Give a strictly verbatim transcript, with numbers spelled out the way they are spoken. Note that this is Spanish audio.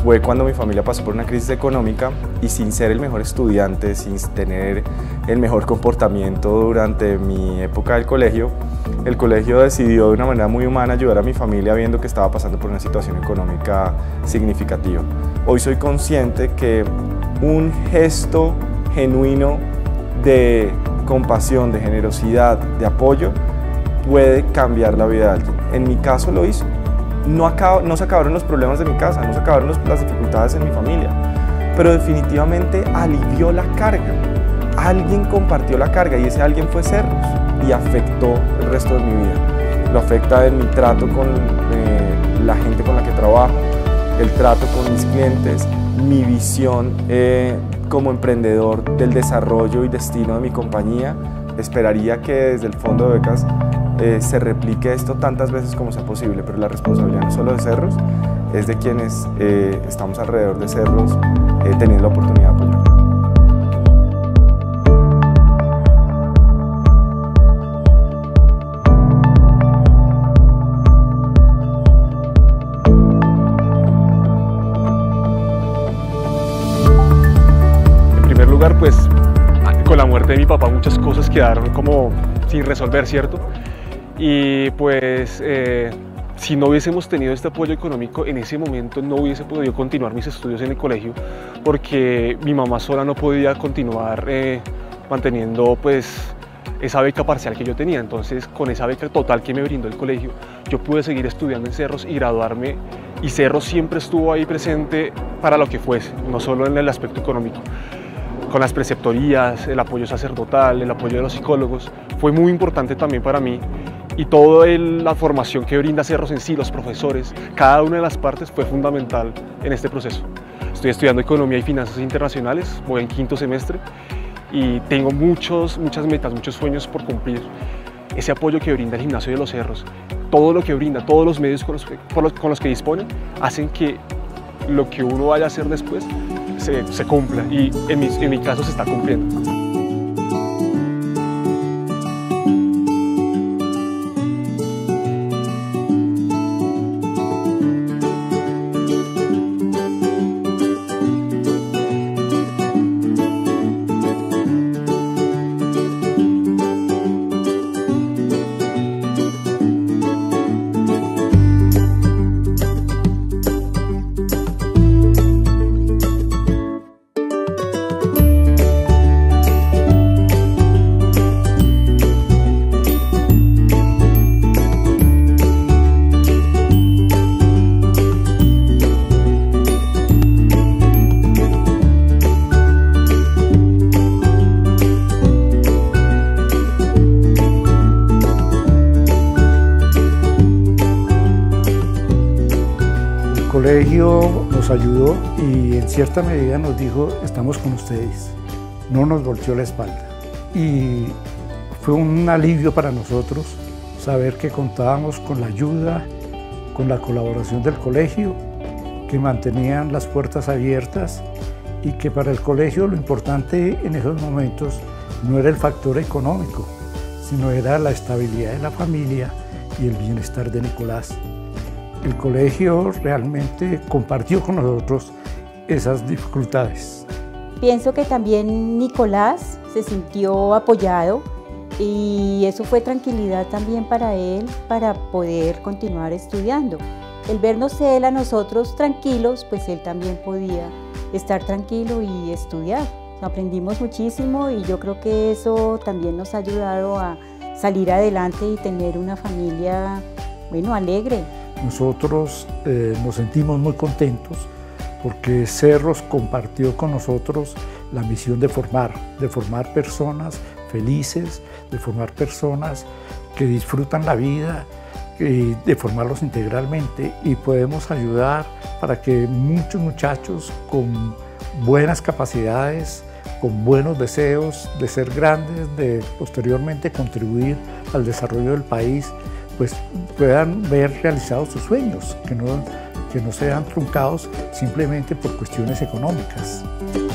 fue cuando mi familia pasó por una crisis económica y sin ser el mejor estudiante, sin tener el mejor comportamiento durante mi época del colegio, el colegio decidió de una manera muy humana ayudar a mi familia viendo que estaba pasando por una situación económica significativa. Hoy soy consciente que un gesto genuino de compasión, de generosidad, de apoyo puede cambiar la vida de alguien. En mi caso lo hizo. No, acabo, no se acabaron los problemas de mi casa, no se acabaron los, las dificultades en mi familia, pero definitivamente alivió la carga. Alguien compartió la carga y ese alguien fue Cerros y afectó el resto de mi vida. Lo afecta en mi trato con eh, la gente con la que trabajo, el trato con mis clientes, mi visión eh, como emprendedor del desarrollo y destino de mi compañía. Esperaría que desde el Fondo de Becas Eh, se replique esto tantas veces como sea posible, pero la responsabilidad no solo de Cerros, es de quienes eh, estamos alrededor de Cerros eh, teniendo la oportunidad de apoyar. En primer lugar, pues con la muerte de mi papá muchas cosas quedaron como sin resolver, ¿cierto? Y pues eh, si no hubiésemos tenido este apoyo económico en ese momento no hubiese podido continuar mis estudios en el colegio, porque mi mamá sola no podía continuar eh, manteniendo pues esa beca parcial que yo tenía. Entonces con esa beca total que me brindó el colegio yo pude seguir estudiando en Cerros y graduarme, y Cerros siempre estuvo ahí presente para lo que fuese, no solo en el aspecto económico. Con las preceptorías, el apoyo sacerdotal, el apoyo de los psicólogos, fue muy importante también para mí, y toda la formación que brinda Cerros en sí, los profesores, cada una de las partes fue fundamental en este proceso. Estoy estudiando Economía y Finanzas Internacionales, voy en quinto semestre y tengo muchos, muchas metas, muchos sueños por cumplir. Ese apoyo que brinda el Gimnasio de los Cerros, todo lo que brinda, todos los medios con los que, con los, con los que dispone, hacen que lo que uno vaya a hacer después se, se cumpla, y en mi, en mi caso se está cumpliendo. El colegio nos ayudó y en cierta medida nos dijo: estamos con ustedes, no nos volteó la espalda. Y fue un alivio para nosotros saber que contábamos con la ayuda, con la colaboración del colegio, que mantenían las puertas abiertas, y que para el colegio lo importante en esos momentos no era el factor económico, sino era la estabilidad de la familia y el bienestar de Nicolás. El colegio realmente compartió con nosotros esas dificultades. Pienso que también Nicolás se sintió apoyado, y eso fue tranquilidad también para él, para poder continuar estudiando. El vernos él a nosotros tranquilos, pues él también podía estar tranquilo y estudiar. Aprendimos muchísimo y yo creo que eso también nos ha ayudado a salir adelante y tener una familia, bueno, alegre. Nosotros eh, nos sentimos muy contentos porque Cerros compartió con nosotros la misión de formar, de formar personas felices, de formar personas que disfrutan la vida, y de formarlos integralmente, y podemos ayudar para que muchos muchachos con buenas capacidades, con buenos deseos de ser grandes, de posteriormente contribuir al desarrollo del país, pues puedan ver realizados sus sueños, que no, que no sean truncados simplemente por cuestiones económicas.